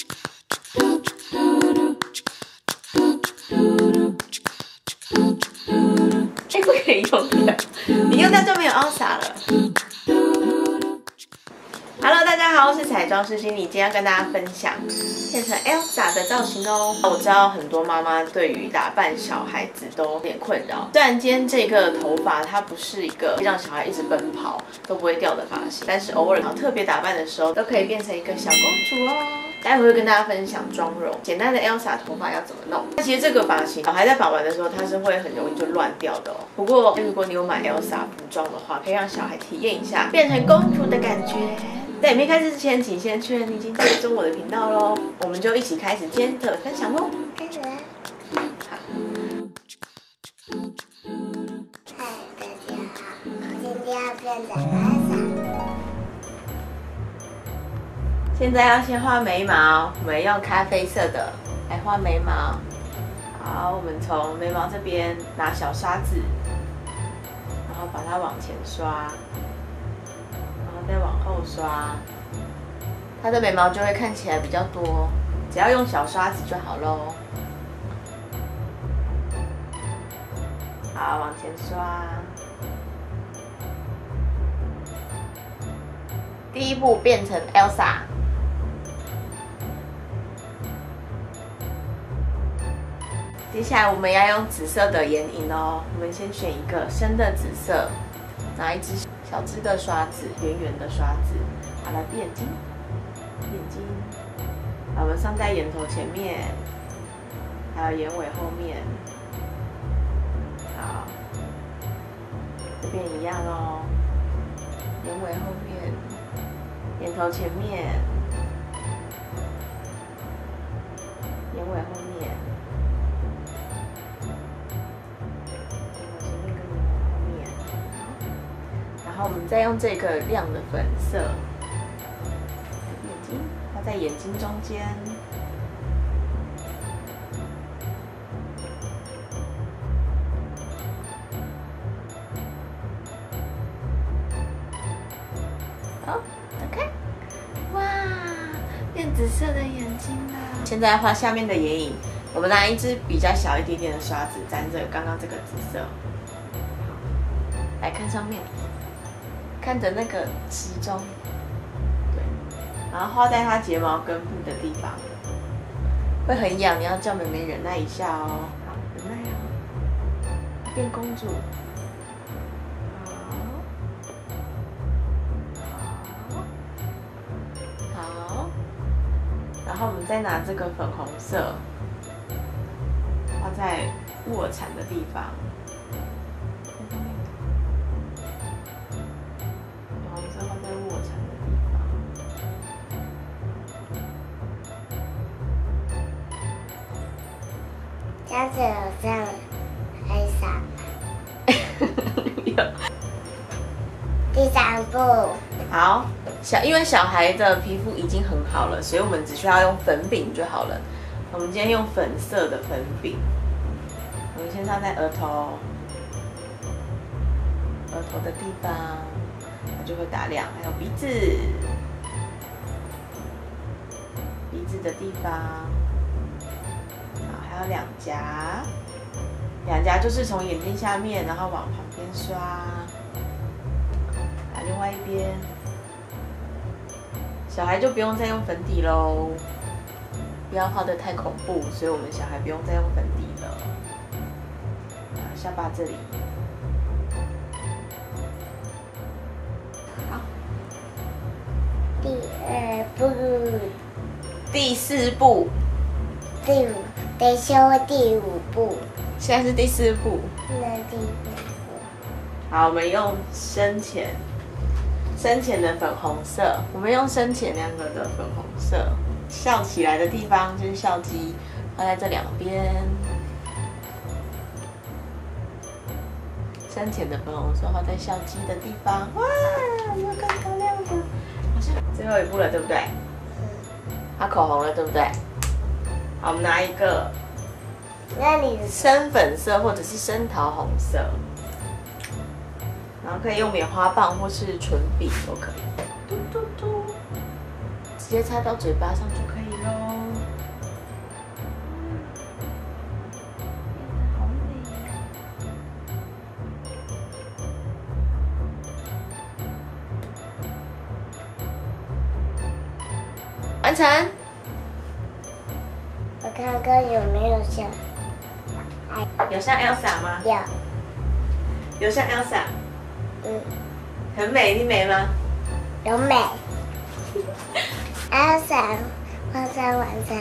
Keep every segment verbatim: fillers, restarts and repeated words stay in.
哎，不可以用掉，你用掉就没有 Elsa 了。Hello， 大家好，我是彩妆师心理，今天要跟大家分享变成 Elsa 的造型哦。我知道很多妈妈对于打扮小孩子都有点困扰。虽然今天这个头发它不是一个让小孩一直奔跑都不会掉的发型，但是偶尔特别打扮的时候都可以变成一个小公主哦。待会会跟大家分享妆容，简单的 Elsa 头发要怎么弄。那其实这个发型小孩在把玩的时候，它是会很容易就乱掉的哦。不过如果你有买 Elsa 服装的话，可以让小孩体验一下变成公主的感觉。在影片开始之前，请先确认你已经追踪我的频道喽。我们就一起开始今天的分享喽。 开始啦！ 好。 嗨，大家好，我今天要变成 Elsa。 现在要先画眉毛，我们用咖啡色的来画眉毛。好，我们从眉毛这边拿小刷子，然后把它往前刷。再往后刷，它的眉毛就会看起来比较多。只要用小刷子就好咯。好，往前刷。第一步变成 Elsa。接下来我们要用紫色的眼影哦。我们先选一个深的紫色，拿一支小支的刷子，圆圆的刷子，好，来闭眼睛，闭眼睛。好，我们上在眼头前面，还有眼尾后面。好，这边一样哦，眼尾后面，眼头前面，眼尾后面。然后我们再用这个亮的粉色，眼睛画在眼睛中间，好，打开，哇，变紫色的眼睛啦！现在画下面的眼影，我们拿一支比较小一点点的刷子，沾着刚刚这个紫色，来看上面。看着那个时钟，对，然后画在它睫毛根部的地方，会很痒，你要叫妹妹忍耐一下哦。好，忍耐哦，变公主。好，好，然后我们再拿这个粉红色，画在卧蚕的地方。 这样子有像 Elsa 吗？第三步， 好，小因为小孩的皮肤已经很好了，所以我们只需要用粉饼就好了。我们今天用粉色的粉饼，我们先擦在额头，额头的地方，它就会打亮。还有鼻子，鼻子的地方。还有两颊，两颊就是从眼睛下面，然后往旁边刷，来另外一边。小孩就不用再用粉底喽，不要画得太恐怖，所以我们小孩不用再用粉底了。下巴这里，好。 第二步， 第四步， 第五。得修第五步， 现在是第四步。 那第五步， 好，我们用深浅，深浅的粉红色，我们用深浅两个的粉红色，笑起来的地方就是笑肌，画在这两边。深浅的粉红色画在笑肌的地方，哇，有更漂亮的，好像最后一步了，对不对？画口红了，对不对？好，我们拿一个， 那你深粉色或者是深桃红色，然后可以用棉花棒或是唇笔都可以，嘟嘟嘟，直接擦到嘴巴上就可以咯。 完成。 我看看有没有像， 有像 Elsa 吗？ 有， 有像 Elsa， 嗯， 很美，你美吗？ 有美。Elsa 化妆完成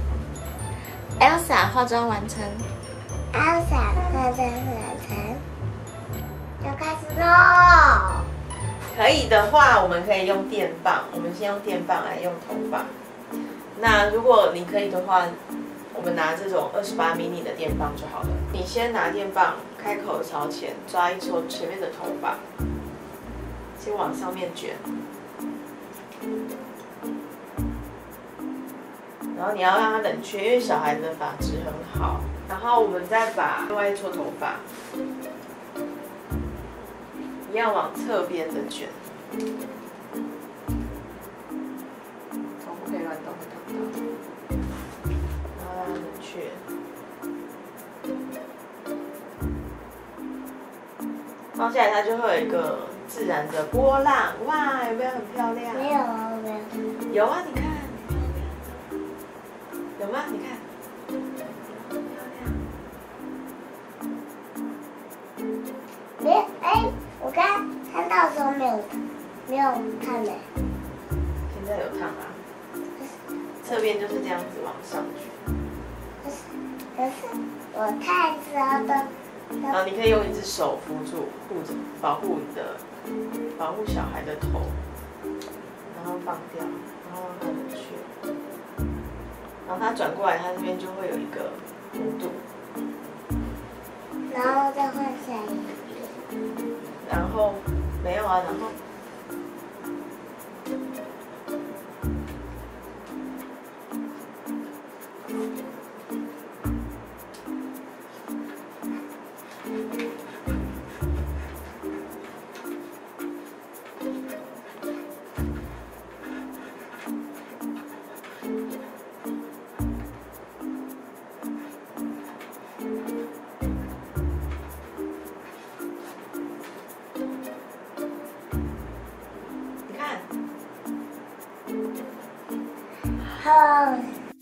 Elsa 化妆完成。 ，Elsa 化妆完成，要开始喽。 可以的话，我们可以用电棒。我们先用电棒来用头发。那如果你可以的话，我们拿这种二十八 mini 的电棒就好了。你先拿电棒，开口朝前，抓一撮前面的头发，先往上面卷。然后你要让它冷却，因为小孩的发质很好。然后我们再把另外一撮头发，一样往侧边的卷。头不可以乱动，会烫到。然后让它冷却。放下来，它就会有一个自然的波浪。哇，有没有很漂亮？ 没有啊，没有。 有啊，你看。有吗？你看， 没哎，我刚看到的时候没有没有看呢。 现在有烫啊，侧边就是这样子往上去。 可是可是我太早的， 然后你可以用一只手扶住，护着，保护你的，保护小孩的头，然后放掉，然后让它冷却。然后它转过来，它这边就会有一个弧度， 然后再换下一边。 然后没有啊，然后好。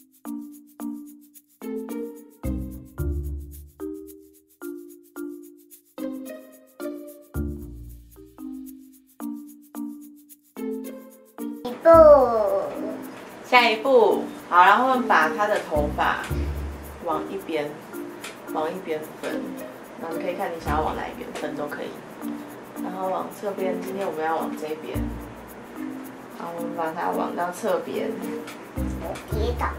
一步， 下一步，好，然后把他的头发往一边，往一边分，然后你可以看你想要往哪一边分都可以。然后往侧边，今天我们要往这边，好，我们把它往到侧边， 我跌倒。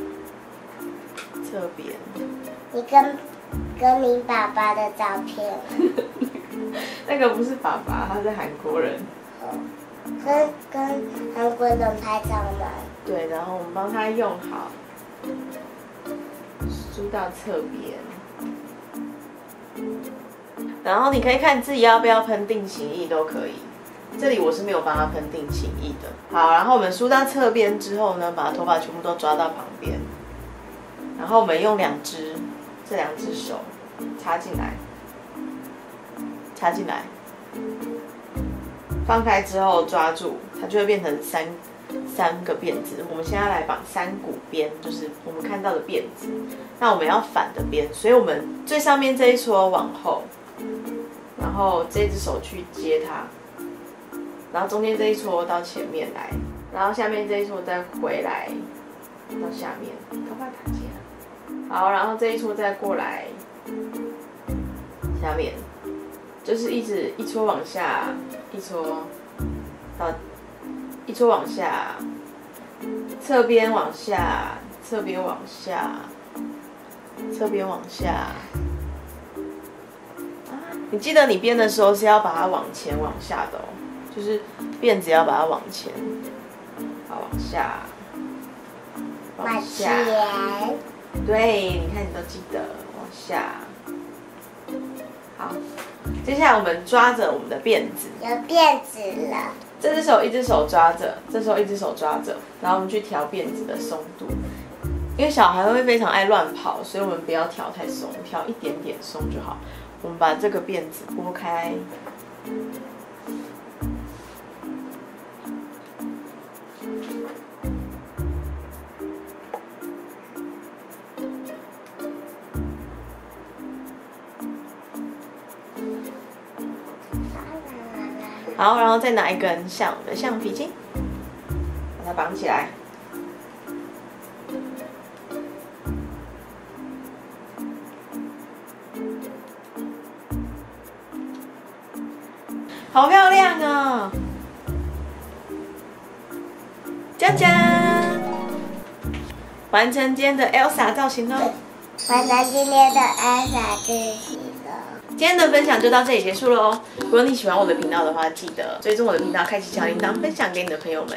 侧边。 你跟跟你爸爸的照片。 那个不是爸爸，他是韩国人。 跟跟韩国人拍照吗？ 对，然后我们帮他用好，梳到侧边。然后你可以看自己要不要喷定型液都可以。这里我是没有帮他喷定型液的。好，然后我们梳到侧边之后呢，把头发全部都抓到旁边。然后我们用两只，这两只手插进来，插进来，放开之后抓住，它就会变成三三个辫子。我们现在来绑三股编，就是我们看到的辫子。那我们要反的编，所以我们最上面这一撮往后，然后这只手去接它，然后中间这一撮到前面来，然后下面这一撮再回来到下面，头发打结了。好，然后这一撮再过来，下面就是一直一撮往下，一撮到一撮往下，侧边往下，侧边往下，侧边往下。啊，你记得你编的时候是要把它往前往下的哦，就是辫子要把它往前，好，往下，往下。对，你看你都记得，往下。好，接下来我们抓着我们的辫子， 有辫子了。 这只手一只手抓着，这时候一只手抓着，然后我们去调辫子的松度。因为小孩会非常爱乱跑，所以我们不要调太松，调一点点松就好。我们把这个辫子拨开。 好，然后再拿一根像我们的橡皮筋，把它绑起来。好漂亮哦！佳佳，完成今天的 Elsa 造型喽！ 完成今天的 Elsa 造型了。 今天的分享就到这里结束喽。如果你喜欢我的频道的话，记得追踪我的频道，开启小铃铛，分享给你的朋友们。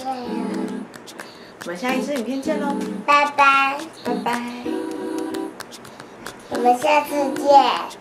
我们下一支影片见喽！ 拜拜， 拜拜， 我们下次见。